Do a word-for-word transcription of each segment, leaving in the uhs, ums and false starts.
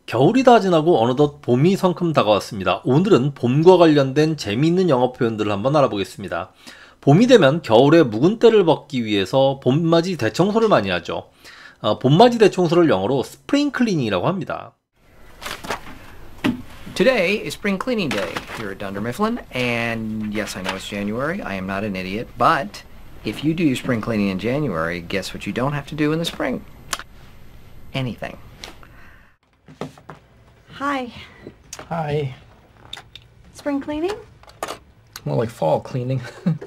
겨울이 다 지나고 어느덧 봄이 성큼 다가왔습니다. 오늘은 봄과 관련된 재미있는 영어 표현들을 한번 알아보겠습니다. 봄이 되면 겨울에 묵은 때를 벗기 위해서 봄맞이 대청소를 많이 하죠. 어, 봄맞이 대청소를 영어로 스프링 클리닝이라고 합니다. Today is spring cleaning day here at Dunder Mifflin, and yes, I know it's January. I am not an idiot, but if you do your spring cleaning in January, guess what you don't have to do in the spring? Anything. Hi. Hi. Spring cleaning? More like fall cleaning.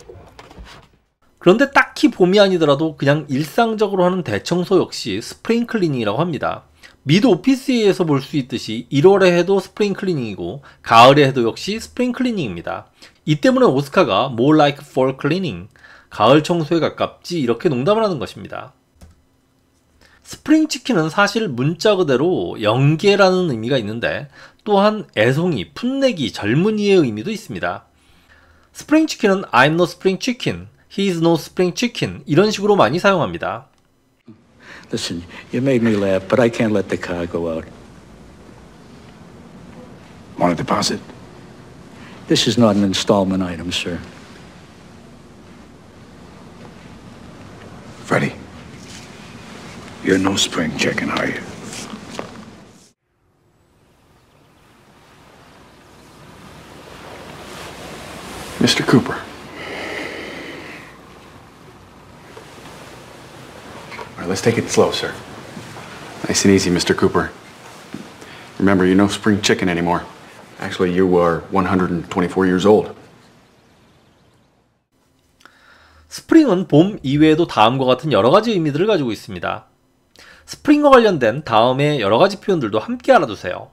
그런데 딱히 봄이 아니더라도 그냥 일상적으로 하는 대청소 역시 스프링 클리닝이라고 합니다. 미드 오피스에서 볼 수 있듯이 일월에 해도 스프링 클리닝이고 가을에 해도 역시 스프링 클리닝입니다. 이 때문에 오스카가 more like fall cleaning, 가을 청소에 가깝지 이렇게 농담을 하는 것입니다. 스프링 치킨은 사실 문자 그대로 영계라는 의미가 있는데 또한 애송이, 풋내기, 젊은이의 의미도 있습니다. 스프링 치킨은 I'm no spring chicken, he is no spring chicken 이런 식으로 많이 사용합니다. Listen, you made me laugh, but I can't let the car go out. Want a deposit? This is not an installment item, sir. Freddie, you're no spring chicken, are you? Mister Cooper. All right, let's take it slow, sir. Nice and easy, Mister Cooper. Remember, you're no spring chicken anymore. Actually, you are one hundred twenty-four years old. 스프링은 봄 이외에도 다음과 같은 여러가지 의미들을 가지고 있습니다. 스프링과 관련된 다음의 여러가지 표현들도 함께 알아두세요.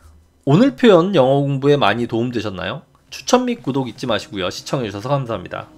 오늘 표현 영어 공부에 많이 도움되셨나요? 추천 및 구독 잊지 마시고요. 시청해주셔서 감사합니다.